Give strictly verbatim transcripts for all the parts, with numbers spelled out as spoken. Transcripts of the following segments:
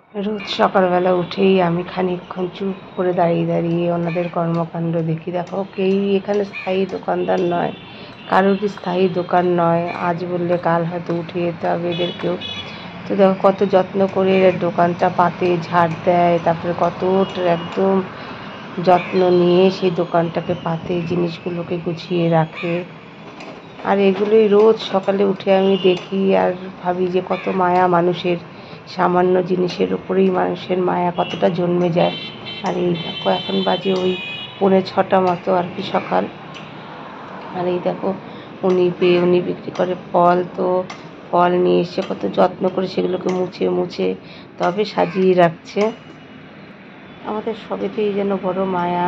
রোজ সকালবেলা উঠেই আমি খানিকক্ষণ চুপ করে দাঁড়িয়ে দাঁড়িয়ে ওনাদের কর্মকাণ্ড দেখি। দেখো, কেউই এখানে স্থায়ী দোকানদার নয়, কারোরই স্থায়ী দোকান নয়। আজ বললে কাল হয়তো উঠে যেতে হবে এদেরকেও। তো দেখো কত যত্ন করে দোকানটা পাতে, ঝাড় দেয়, তারপরে কত একদম যত্ন নিয়ে সেই দোকানটাকে পাতে, জিনিসগুলোকে গুছিয়ে রাখে। আর এগুলোই রোজ সকালে উঠে আমি দেখি আর ভাবি যে কত মায়া মানুষের, সামান্য জিনিসের উপরেই মানুষের মায়া কতটা জন্মে যায়। আর এই দেখো এখন বাজে ওই পৌনে ছটা মতো আর কি সকাল। আর এই দেখো উনি পেয়ে উনি বিক্রি করে ফল, তো ফল নিয়ে এসে কত যত্ন করে সেগুলোকে মুছে মুছে তবে সাজিয়ে রাখছে। আমাদের সবেতেই যেন বড় মায়া।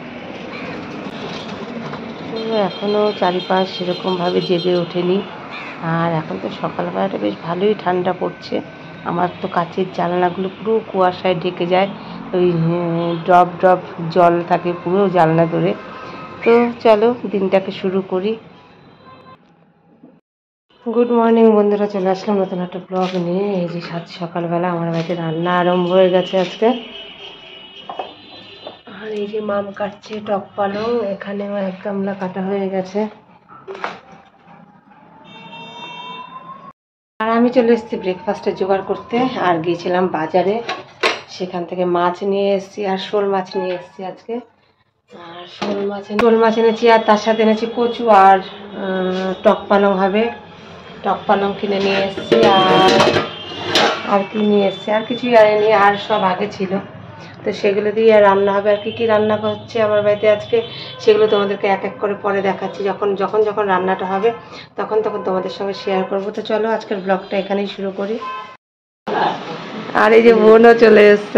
তো এখনও চারিপাশ সেরকমভাবে জেগে ওঠেনি। আর এখন তো সকালবেলাটা বেশ ভালোই ঠান্ডা পড়ছে। আমার তো কাচের জানলাগুলো পুরো কুয়াশায় ঢেকে যায়, ওই ড্রপ ড্রপ জল থাকে পুরো জানলা ধরে। তো চলো দিনটাকে শুরু করি। গুড মর্নিং বন্ধুরা, চলে আসলাম নতুন একটা ব্লগ নিয়ে। এই যে সাত সকালবেলা আমার বাড়িতে রান্না আরম্ভ হয়ে গেছে আজকে। আর এই যে মাম কাটছে টক পালং, এখানেও এক গামলা কাটা হয়ে গেছে। আর আমি চলে এসেছি ব্রেকফাস্টে জোগাড় করতে। আর গিয়েছিলাম বাজারে, সেখান থেকে মাছ নিয়ে এসেছি, আর শোল মাছ নিয়ে এসেছি আজকে। আর শোল মাছ শোল মাছ এনেছি, আর তার সাথে এনেছি কচু আর টক পালং হবে। টক পালং কিনে নিয়ে এসেছি। আর আর কি নিয়ে এসেছি, আর কিছুই আনেনি, আর সব আগে ছিল। তো সেগুলো দিয়ে আর রান্না হবে। আর কী কী রান্না হচ্ছে আমার বাড়িতে আজকে সেগুলো তোমাদেরকে এক এক করে পরে দেখাচ্ছি। যখন যখন যখন রান্নাটা হবে তখন তখন তোমাদের সঙ্গে শেয়ার করবো। তো চলো আজকের ব্লগটা এখানেই শুরু করি। আর এই যে বোনও চলে এসছে,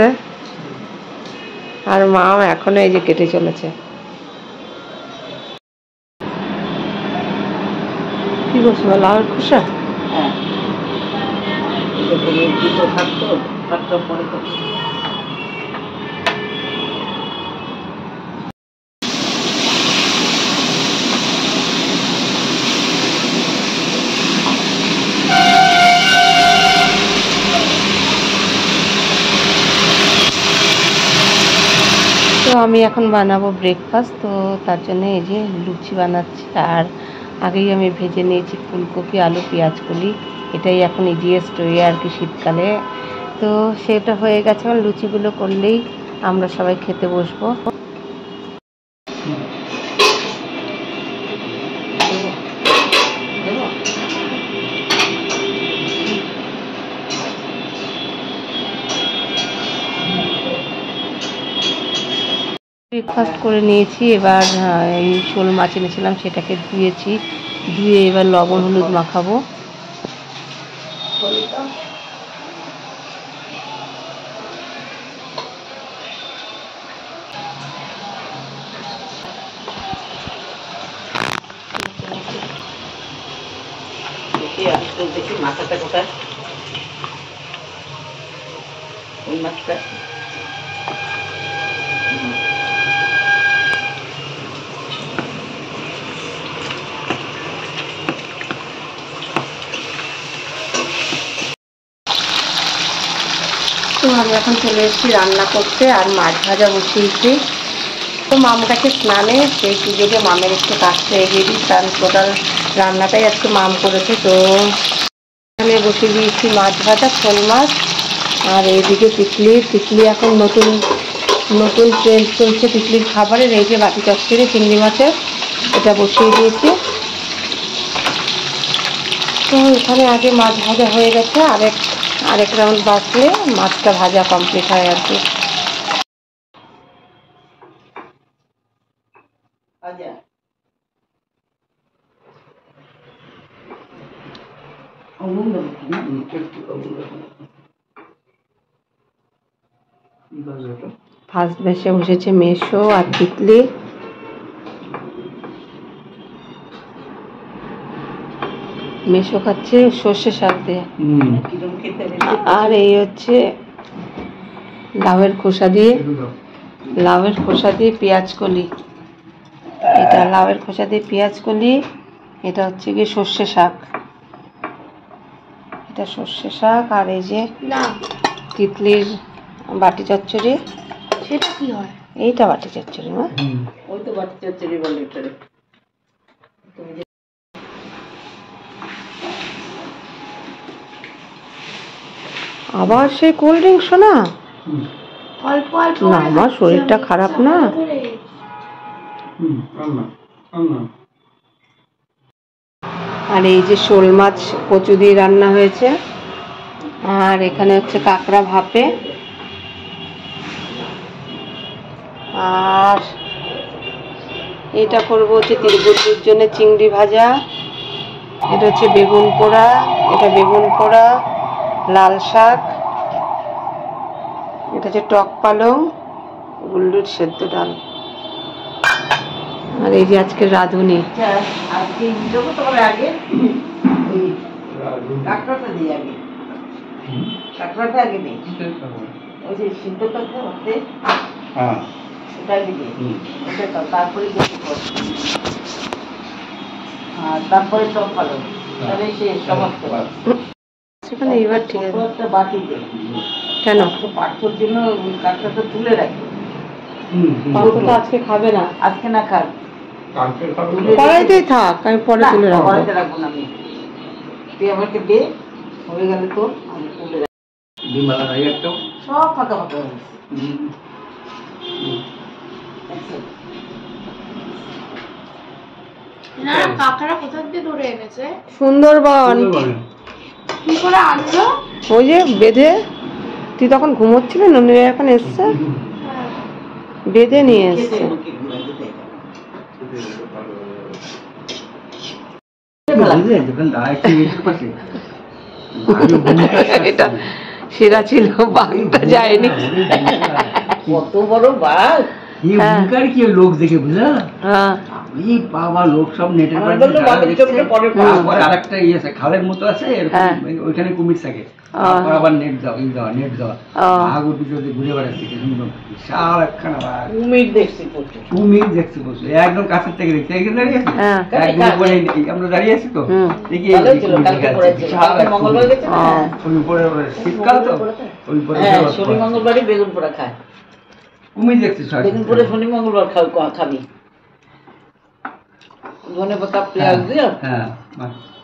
আর মাও এখনো এই যে কেটে চলেছে। কি করছো, লাউর খোসা? হ্যাঁ, থাকতো থাকতো পরে তো আমি এখন বানাবো ব্রেকফাস্ট। তো তার জন্য এই যে লুচি বানাচ্ছি। আর আগেই আমি ভেজে নিয়েছি ফুলকপি, আলু, পেঁয়াজকলি। এটাই এখন ইজিয়েস্ট ওয়ে আর কি শীতকালে। তো সেটা হয়ে গেছে, আমার লুচিগুলো করলেই আমরা সবাই খেতে বসবো। ব্রেকফাস্ট করে নিয়েছি। এবার এই শোল মাছ এনেছিলাম, সেটাকে ধুয়েছি। ধুয়ে এবার লবণ হলুদ মাখাবো। দেখি মাথাটা কোথায়, ওই মাছটা। তো আমি এখন চলে এসেছি রান্না করতে, আর মাছ ভাজা বসিয়েছি। তো মাম কাছে স্নানে, সেই সুযোগে মামের একটু কাজটা এগিয়ে দিই, কারণ টোটাল রান্নাটাই আজকে মাম করেছে। তো এখানে বসিয়ে দিয়েছি মাছ ভাজা, শোল মাছ। আর এইদিকে তিতলি তিতলি এখন নতুন নতুন ট্রেন্ড চলছে তিতলির খাবারের। এই যে বাটি চচ্চড়ি চিংড়ি মাছের, এটা বসিয়ে দিয়েছি। তো এখানে আগে মাছ ভাজা হয়ে গেছে, আরেক আরেক রাউন্ড বাঁচলে মাছটা ভাজা কমপ্লিট হয় আর কি। ফার্স্ট বেশে বসেছে মেশো আর তিতলি। মেশো খাচ্ছে সর্ষে শাক দিয়ে, আর এই হচ্ছে লাউয়ের খোসা দিয়ে লাউয়ের খোসা দিয়ে পেঁয়াজ কলি। এটা লাউয়ের খোসা দিয়ে পেঁয়াজ কলি, এটা হচ্ছে গিয়ে সর্ষে শাক। এটা সর্ষে শাক। আর এই যে তিতলির বাটি চচ্চড়ি। সেটা কি হয়? এইটা বাটি চচ্চড়ি মা। ওই তো বাটি চচ্চড়ি বলে এটারে। আবার সেই কোল্ড ড্রিঙ্ক শোনা? অল্প অল্প না আমার শরীরটা খারাপ না। আর এই যে শোল মাছ কচু দিয়ে রান্না হয়েছে, আর এখানে হচ্ছে কাঁকড়া ভাপে, আর এটা করবো হচ্ছে তিলবুদ্ধির জন্য চিংড়ি ভাজা, এটা হচ্ছে বেগুন পোড়া, এটা বেগুন পোড়া, লাল শাক, এটা হচ্ছে টক পালং, গুল্লুর সেদ্ধ ডাল, আর এই যে আজকে রাঁধুনি। আজকে দেবো তোমার আগে ওই কাঁকড়াটা দিই আগে, কাঁকড়াটা আগে দিই, ওই যে সিদ্ধ কাঁকড়া হতে ওটা আগে দিই, ওটা তারপরে আর তারপরে টক পালং, তাহলে সে সমস্ত সেখানে এইবার ঠিক আছে। একটা বাটি দেয় কেন? পাঁচশোর জন্য কাঁকড়াটা তুলে রাখি। পাঁচশো তো আজকে খাবে না, আজকে না খাক, কড়াইতেই থাক, আমি পরে তুলে রাখবো। কড়াইতে রাখবো না আমি, তুই আমাকে দে, হয়ে গেলে তো আমি তুলে রাখবো। সব ফাঁকা ফাঁকা হয়ে গেছে। না কাকারা কোথা থেকে ধরে এনেছে? সুন্দরবন। কি করে আনলো? ওই যে বেঁধে, তুই তখন ঘুমোচ্ছিলি, ননিরা এখন এসছে, বেঁধে নিয়ে এসছে। এটা সেরা ছিল, বাঘটা যায়নি। কত বড় বাঘ! কি লোক দেখে বুঝলা, আমি বাবা লোক সব নেটের আরেকটা ইয়ে আছে, খালের মতো আছে, ওইখানে কুমির থাকে, আবার নেট দাও ই দাও নেট দেওয়া, বাঘ ওর পিছনে ঘুরে বেড়াচ্ছে, বিশাল একখানা বাঘ। কুমির দেখছি প্রচুর, কুমির দেখছি প্রচুর, একদম কাছের থেকে দেখছি, এখানে দাঁড়িয়ে আছে, একদম উপরে আমরা দাঁড়িয়ে আছি তো, দেখি শীতকাল তো, ওই শনি মঙ্গলবারই বেগুন পোড়া খায়, কুমির দেখছি, বেগুন পোড়া শনি মঙ্গলবার খাবি, ধনে পাতা পেঁয়াজ দিয়ে। হ্যাঁ